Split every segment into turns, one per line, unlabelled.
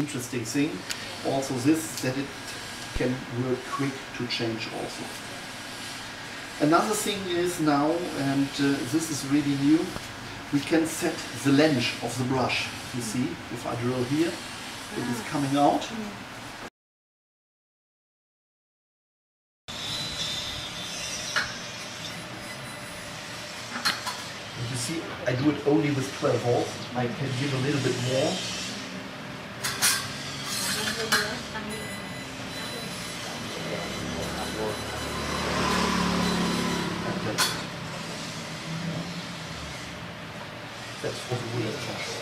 interesting thing. Also this, that it can work quick to change also. Another thing is now, and this is really new, we can set the length of the brush. You see, if I drill here, it is coming out. And you see, I do it only with 12 volts. I can give a little bit more. That's for the real brush.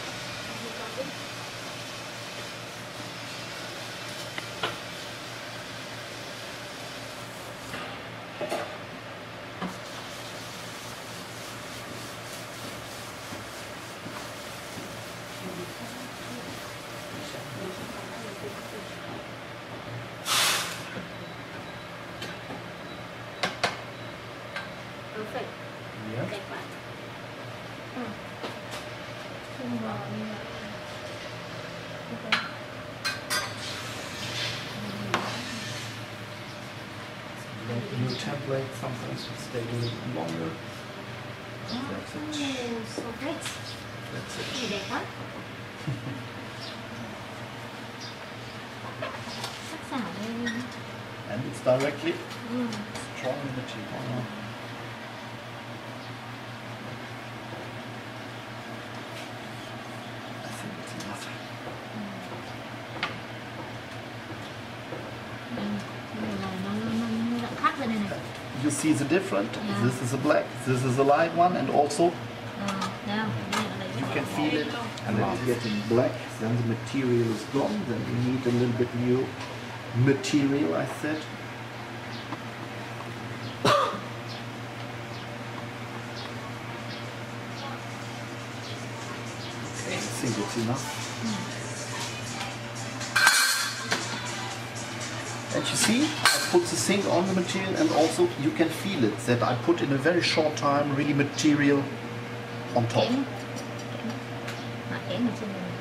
Perfect.
Yeah.
Đẹp quá. Không ngờ như vậy.
New template, sometimes it stays a little bit longer. That's it.
So great.
That's it.
Này đẹp quá. Sắc sảo lên.
And it's directly strong in the material. I think it's enough.
Khác rồi này này.
You see the different.
Yeah.
This is a black, this is a light one, and also
You
you can feel it. And then it's getting black, then the material is gone, then we need a little bit new material, I said. Okay, I think it's enough. And you see, I put the zinc on the material, and also you can feel it, that I put in a very short time really material on top.
Kẽm. Kẽm ở trên này.